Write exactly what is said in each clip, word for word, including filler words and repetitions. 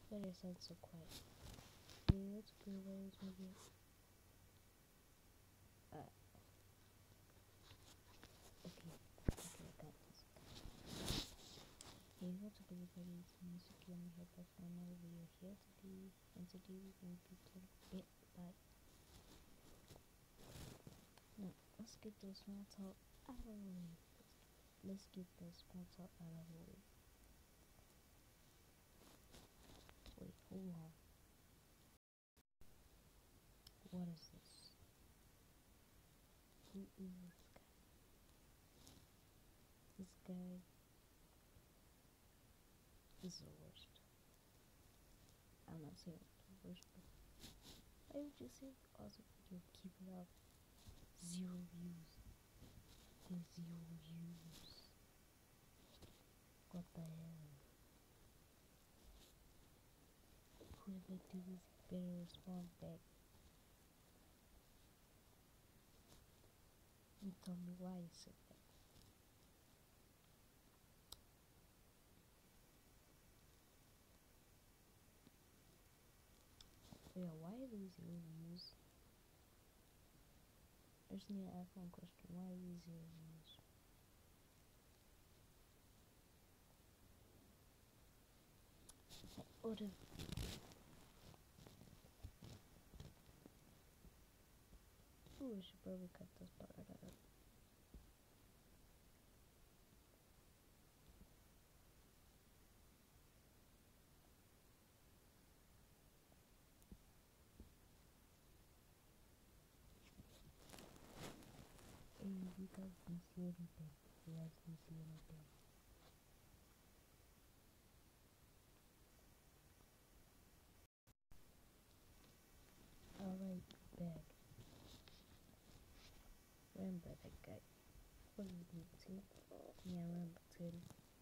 Why does it sound so quiet? Yeah, that's a good way to make it. Uh, okay, okay, I got this. Hey, what's up everybody, it's Music and here back for another video here today, and today we're going to be playing Bit by. Now, let's get the small talk out of the way. Let's get the small talk out of the way. Wait, hold on. What is this? Who is this guy? This guy is the worst. I'm not saying it's the worst, but I would just say awesome video, keep it up. Zero views. There's zero views. What the hell? Who did they do this? Better respond back and tell me why you said that. Yeah, why are these zero views? I just need to ask one question. Why are these zero views? What if Ooh, I should probably cut this part out. Hey, you guys can see anything. You guys can see anything. Alright, back. Remember that guy. What is his name? Tim? Yeah, I remember Tim.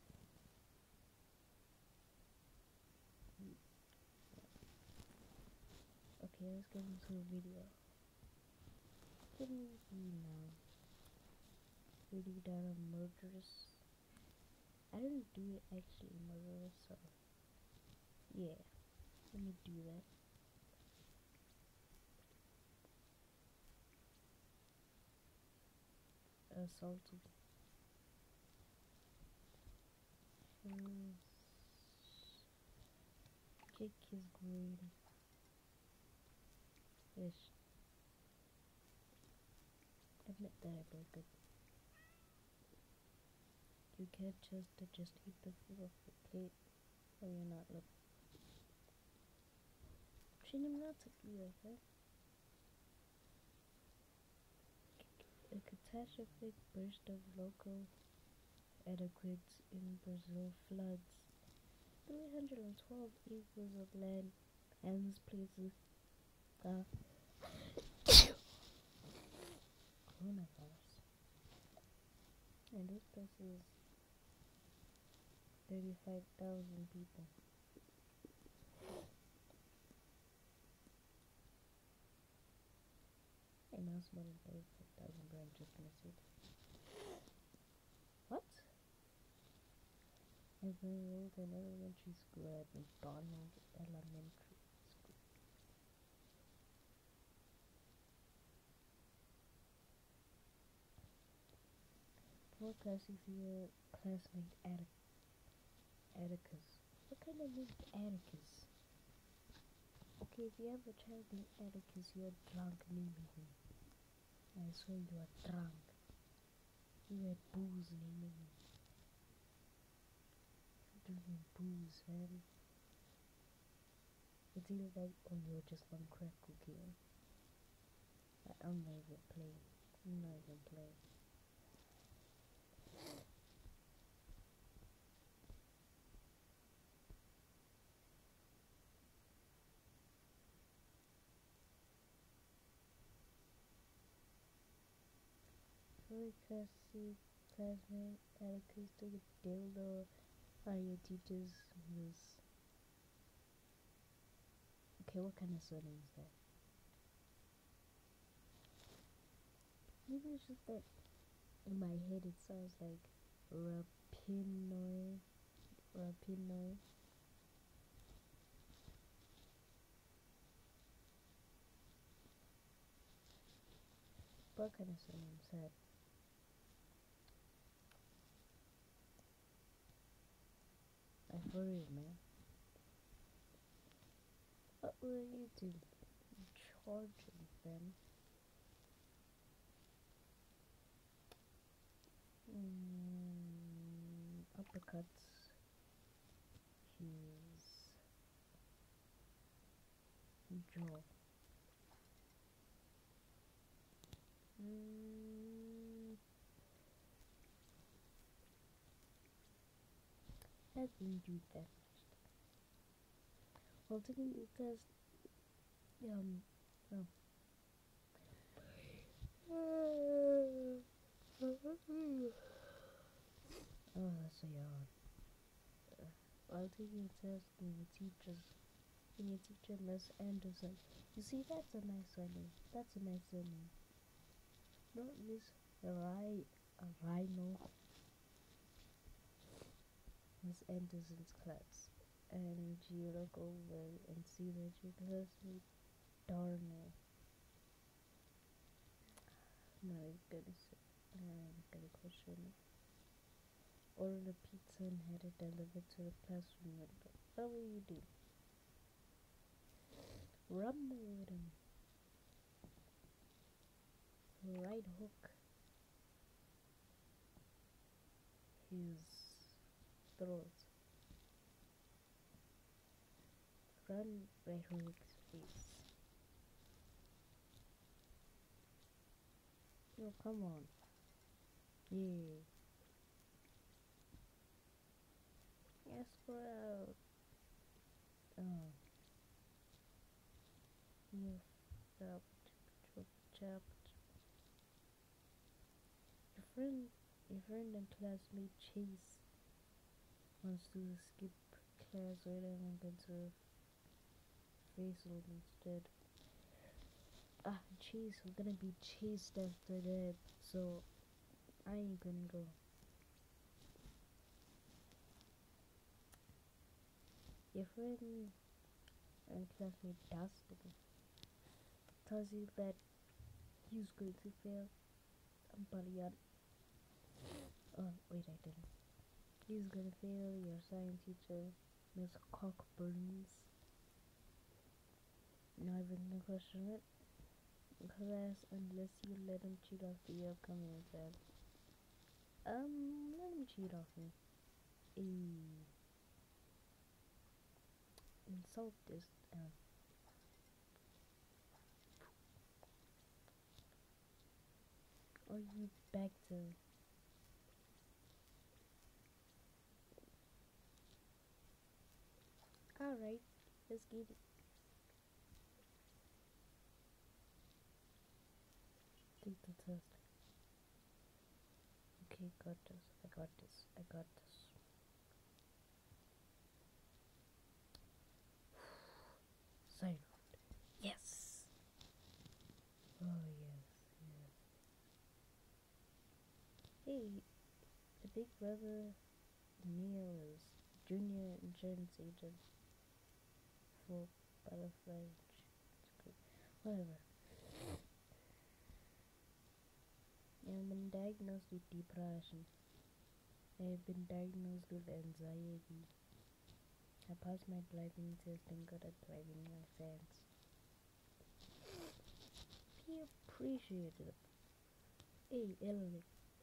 Okay, let's get into a video. Give me now. Video that are murderous. I didn't do it actually murderous, so yeah. Let me do that. Assaulted. Mm. Kick his green. Yes. Admit that I broke it. You can't just to just eat the food off the plate when you're not looking. Shouldn't not to be like that. A catastrophic burst of local earthquakes in Brazil floods three hundred twelve acres of land and this places the coronavirus. And this place is thirty-five thousand people. And now it's more than thirty-five thousand, but I'm just gonna say that. What? I've enrolled in elementary school at McDonald Elementary School. Forecasting for your classmate Attic Atticus. What kind of name is Atticus? Okay, if you have a child named Atticus, you're drunk naming him. I swear you are drunk. You had booze naming him. Drinking booze, man. It's either that or you're just on crack cocaine. I'm not even playing. I'm not even playing. Forecasting classmate Atticus took a dildo on your teacher's miss. Okay, what kind of surname is that? Maybe it's just that in my head it sounds like Rapinoe. Rapinoe. What kind of surname said? I for real, man. What were you doing? Charging them. Mm, uppercuts. His jaw. Mm, that didn't do that much. Well, taking the test, um, oh. Oh, that's a yawn. While taking a test, and your teachers, and your teacher, Miss Anderson. You see, that's a nice surname. That's a nice surname. Not Miss Ry, a Rhino. Miss Anderson's class, and you look over and see that your classmate Darnell. No, he's gonna say, no, I'm gonna question it. Ordered a pizza and had it delivered to the classroom window. What will you do? Rumble with him. Right hook his throat. Run right hook his face. No, come on. Yeah. Yes, for out. Oh. You chopped, chopped, chopped. Your friend, your friend and classmate Chase wants to skip class right and go to Faisal instead. Ah, Chase, we're gonna be chased after that, so I ain't gonna go. Your friend and classmate Dustin tells you that he's going to fail. I'm Balian. Oh, wait, I didn't. He's gonna fail your science teacher, Miss Cockburns. Not even gonna question it. Class, unless you let him cheat off the upcoming exam. Um, let him cheat off me. Ayy. Insult this. Um. Are you back to? Alright, let's get it. Take the test. Okay, got this. I got this. I got this. Sign out. Yes. Oh yes, yes. Hey, the big brother Neil is junior insurance agent for Butterfly. Whatever. I've been diagnosed with depression. I have been diagnosed with anxiety. I passed my driving test and got a driving license. He appreciated it. Hey, Ellie.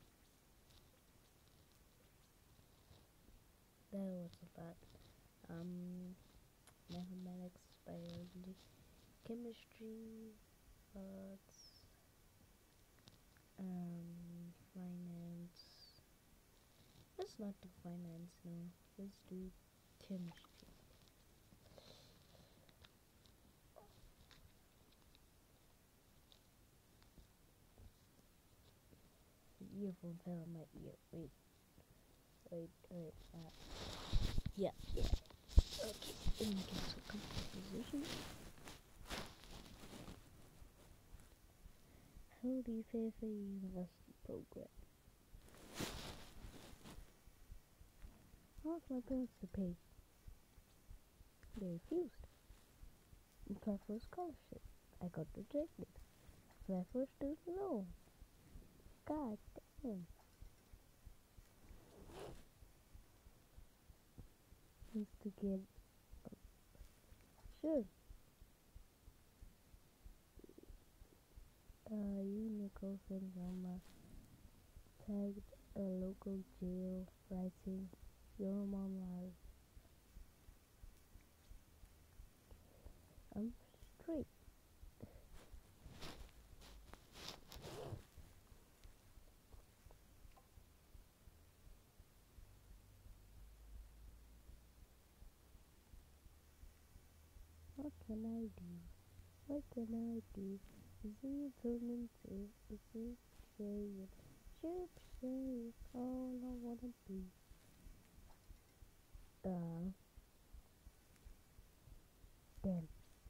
That was a lot. Um, mathematics, biology, chemistry, arts, um, finance. Let's not do finance, no. Let's do chemistry. The earphone fell on my ear. Wait. Wait, wait. Uh, yeah, yeah. Okay, let me get to a comfortable position. Healthy Fairfax University program. I asked my parents to pay. They refused. I applied for a scholarship. I got rejected. I applied for a student loan. God damn. Needs to get sure. Uh, you and your girlfriend Velma tagged a local jail, writing, "Your mom lies. I'm straight." What can I do? What can I do? Is he turning to? Is he saying? Should say all I wanna be. Uh, damn.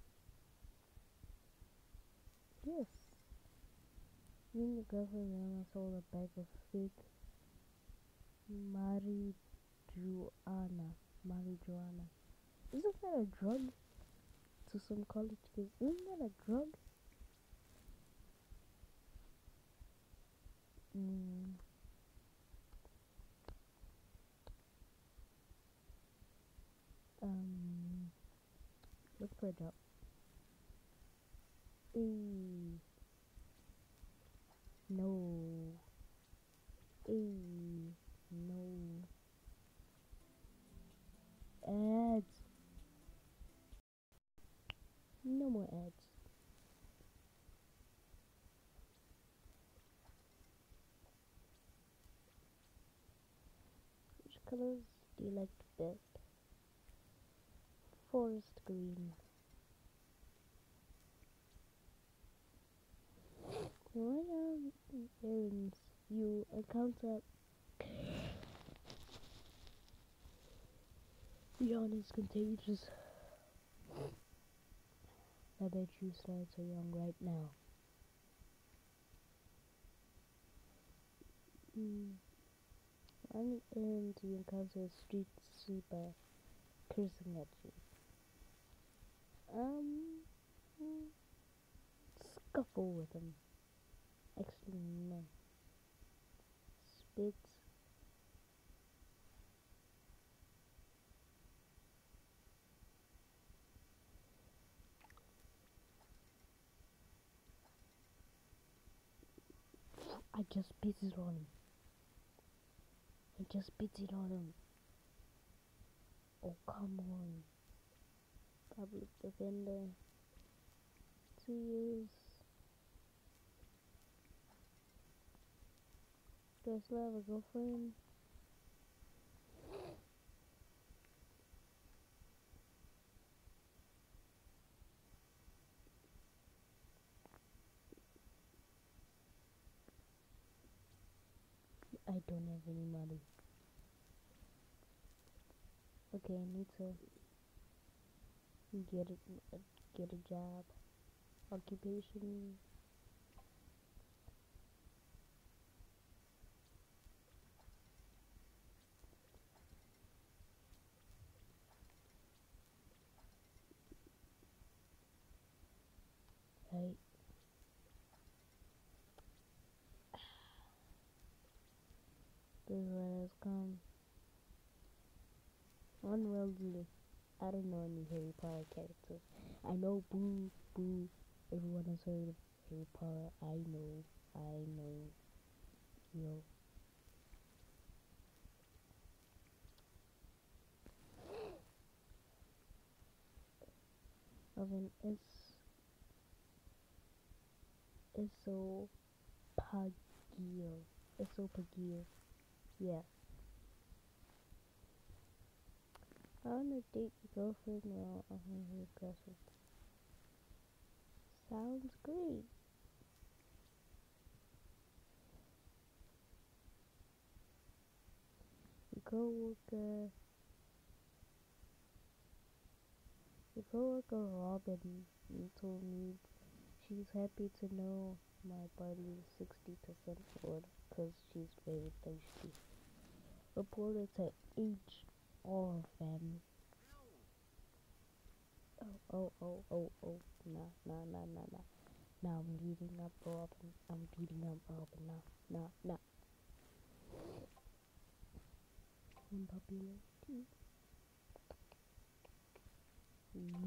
Yes. You and your girlfriend Rihanna sold a bag of fake marijuana. Marijuana. Isn't that a drug? To some college kids. Isn't that a drug? Mm. Um. Look for a job. Eee. No. Eee. No. Ads. No more ads. Which colors do you like best? Forest green. When on errands you encounter beyond is contagious. I bet you start so young right now. Mm. On errands you encounter a street sweeper cursing at you. Um, mm, scuffle with him. Actually, no. Spits. I just spit it on him. I just spit it on him. Oh, come on. Public defender. Two years. Do I still have a girlfriend? I don't have any money. Okay, I need to get a get a job, occupation. Right. This is what has come. Unworldly. I don't know any Harry Potter characters. I know Boo, Boo. Everyone has heard of Harry Potter. I know. I know. Yo. Of an es esophageal. Esophageal. Yeah. I wanna date your girlfriend while I'm aggressive. Sounds great. Your coworker, your coworker Robin told me she's happy to know my body is sixty percent blood because she's very thirsty. Reported to H R fam. Oh, oh, oh, oh, oh. Nah, nah, nah, nah, nah. Now I'm beating up Robin. I'm beating up Robin now. Now, now. Unpopularity. Mm.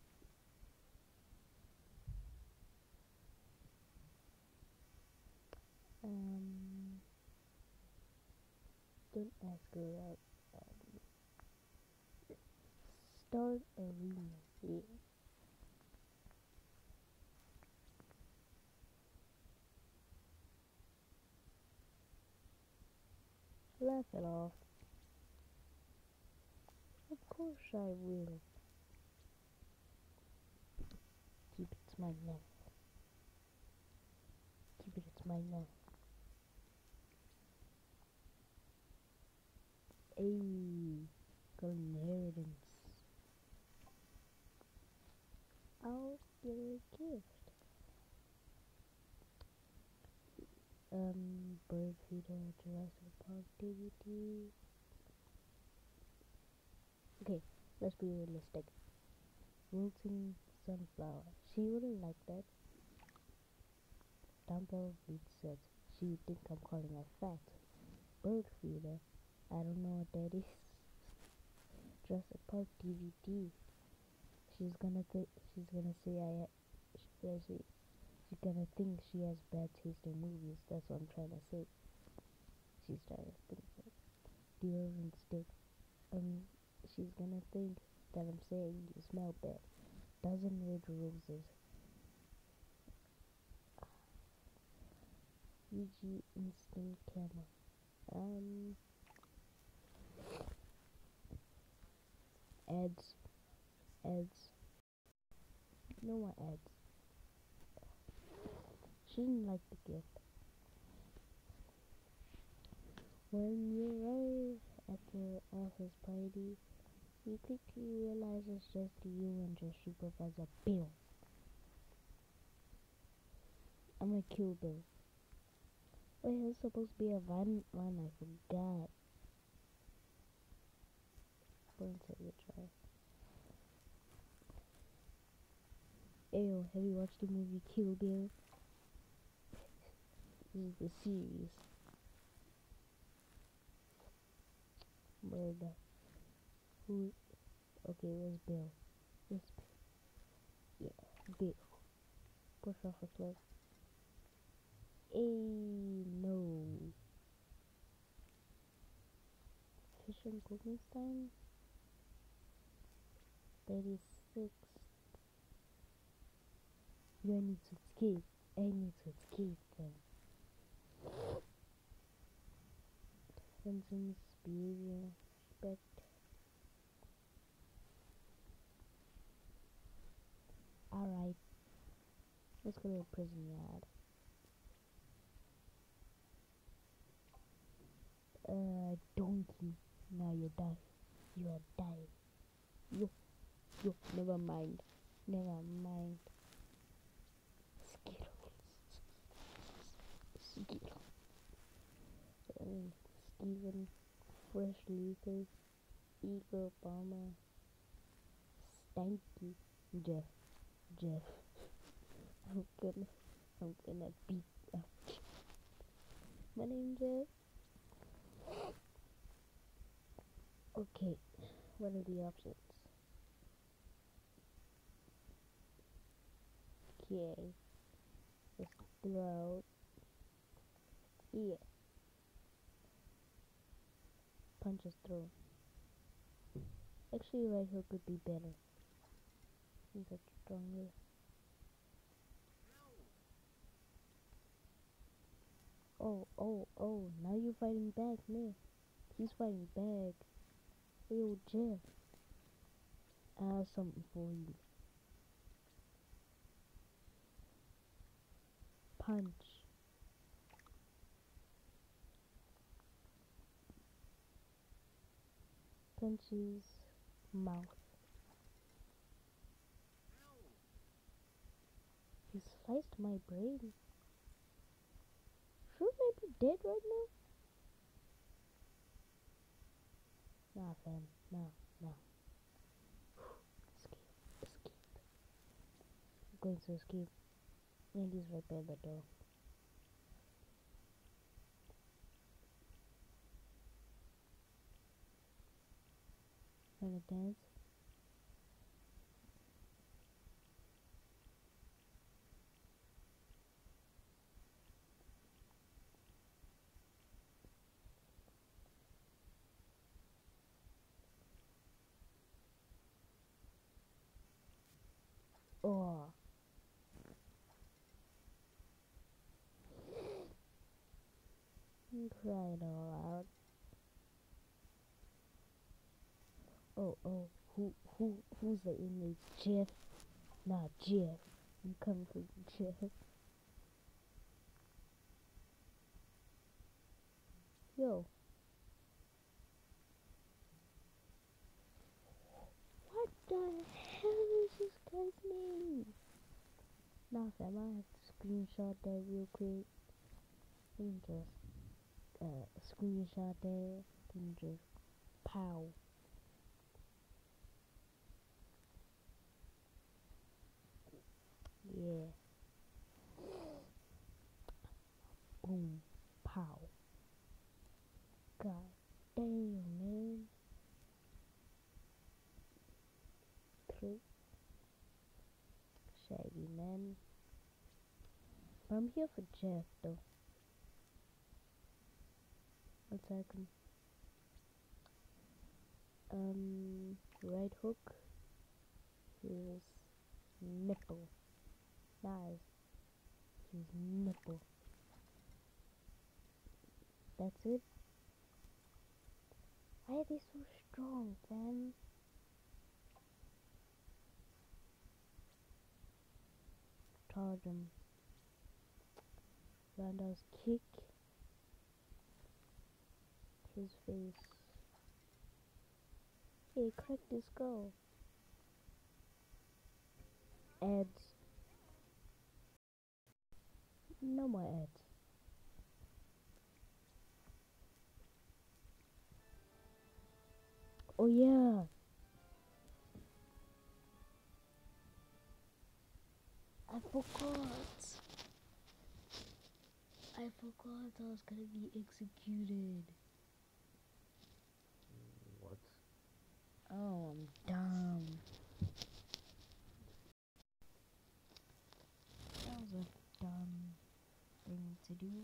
Um, don't ask her out. Um, start arena. Yeah. Laugh it off. Of course I will. Keep it to my name. Keep it to my name. Ayy, got inheritance. I'll get a gift. Um, bird feeder, Jurassic Park D V D. Okay, let's be realistic. Wilting sunflower. She wouldn't like that. Dumbbell beats said she would think I'm calling her fat. Bird feeder. I don't know what that is. Jurassic Park D V D. She's gonna think. She's gonna say I. She's gonna say. She's gonna think she has bad taste in movies. That's what I'm trying to say. She's trying to think. Deodorant stick. Um, she's gonna think that I'm saying you smell bad. Dozen red roses. U G instant camera. Um, ads, ads. No more ads. She didn't like the gift. When you arrive at the office party, you quickly realize it's just you and your supervisor, Bill. I'm gonna kill Bill. Wait, it's supposed to be a violent one, I forgot. Going to give it a try. Ayo, have you watched the movie Kill Bill? This is the series. Murder. Who? Okay, where's Bill? Where's Bill? Yeah, Bill. Push off a cliff. Hey, no. Fish and Goldenstein? thirty-six. You need to escape. I need to escape then. Vincent's behavior, respect. Alright. Let's go to the prison yard. Uh, donkey. Now you die. You are dying. Yo, yo, never mind. Never mind. Skittles. Skittles. Um, Steven. Fresh Lucas. Eagle Bomber. Stanky. Jeff. Jeff. I'm gonna, I'm gonna beat up. My name's Jeff. Okay, what are the options? Okay, let's throw out. Yeah. Punches through. Actually, right hook would be better. He's much stronger. Oh, oh, oh, now you're fighting back, man. He's fighting back. Yo, Jeff. I have something for you. Punch. Punches mouth. He sliced my brain. Shouldn't I be dead right now? Nah, fam. No, no. Escape, escape. I'm going to escape. And he's right by the door. Wanna dance? Oh. I'm crying all out. Oh, oh. Who, who, who's the inmate? Jeff? Nah, Jeff. I'm coming for you, Jeff. Yo. What the hell is this guy's name? Nah, fam, I have to screenshot that real quick. Let me just, uh, screenshot that. Let me just, pow. Yeah. Boom. Pow. God damn, man. Trick. Shaggy, man. I'm here for Jeff, though. One second. Um, right hook. His nipple. Nice. His nipple. That's it. Why are they so strong, fam? Charge him. Randall's kick. His face. Hey, cracked his skull. Ads. No more ads. Oh yeah. I forgot. I forgot I was gonna be executed. What? Oh, I'm dumb. That was a dumb thing to do.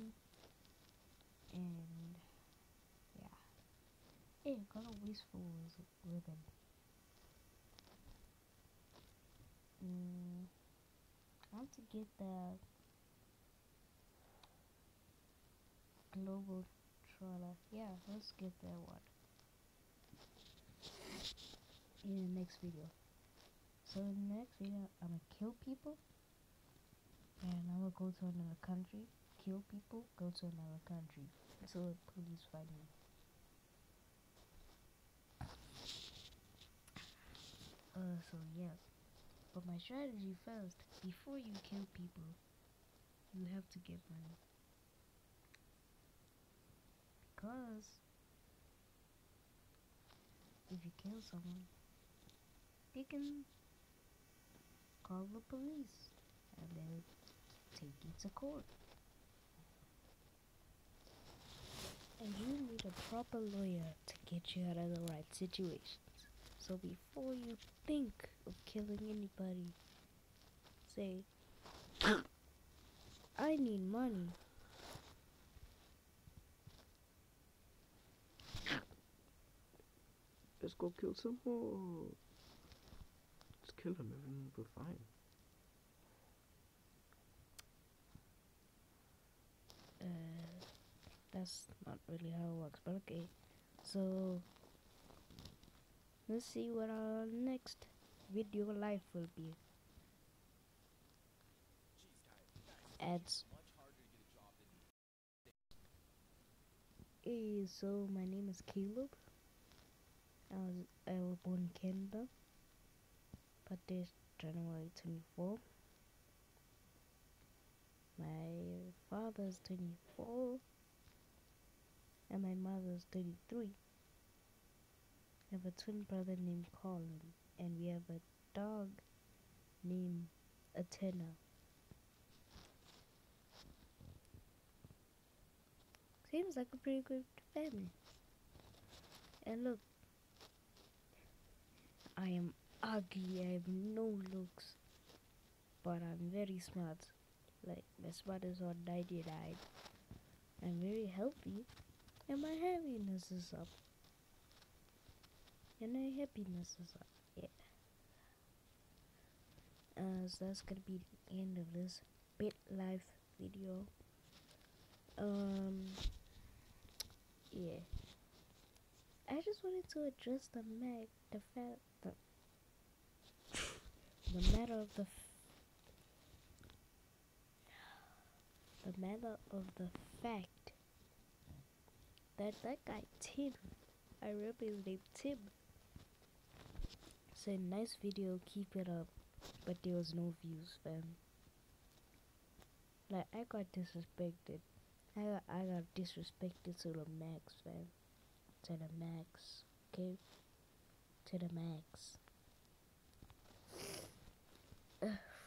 And yeah. Hey, I got a wasteful ribbon. Mm, I want to get the global trawler. Yeah, let's get that one in the next video. So in the next video, I'm gonna kill people, and I'm gonna go to another country, kill people, go to another country, so the police find me. Uh, so yeah. But my strategy first, before you kill people, you have to get money. Because if you kill someone, they can call the police and they'll take you to court. And you need a proper lawyer to get you out of the right situations. So before you think of killing anybody, say, I need money. Let's go kill some more. Just kill him, everything will be fine. Uh, that's not really how it works, but okay. So, let's see what our next video life will be. Ads. Hey, so my name is Caleb. I was I was born in Canada, but this January twenty-fourth. My father's twenty-four, and my mother's thirty-three. I have a twin brother named Colin, and we have a dog named Athena. Seems like a pretty good family. And look, I am ugly, I have no looks, but I'm very smart. Like, my smart is on ninety-nine. I'm very healthy, and my happiness is up. And my happiness is up, yeah. Uh, so that's gonna be the end of this bit life video. Um, yeah. I just wanted to address the mag, the fact, the, the matter of the, the matter of the fact that that guy Tim, I remember his name Tim, said nice video, keep it up, but there was no views, fam. Like, I got disrespected. I got, I got disrespected to the max, fam. To the max, okay? To the max. Ugh.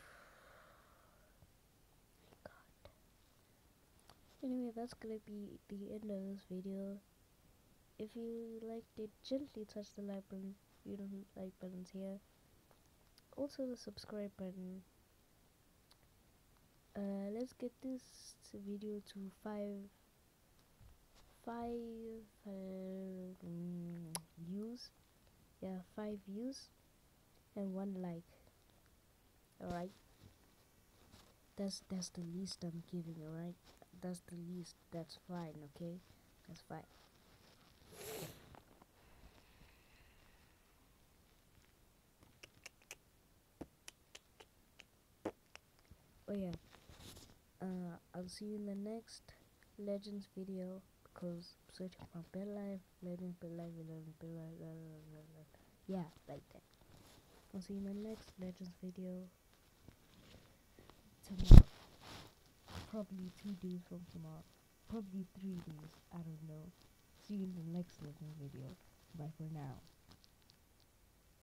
My God. Anyway, that's gonna be the end of this video. If you liked it, gently touch the like button. You don't like buttons here. Also the subscribe button. Uh, let's get this video to five, five uh, mm, views. Yeah, five views and one like. All right. That's that's the least I'm giving. All right. That's the least. That's fine. Okay. That's fine. Oh yeah. Uh, I'll see you in the next Legends video, because I'm searching for Bit Life, Legends, Bit Life, Legends, Bit Life, blah, blah, blah, blah. Yeah, like that. I'll see you in the next Legends video tomorrow. Probably two days from tomorrow. Probably three days. I don't know. See you in the next Legends video. Bye for now.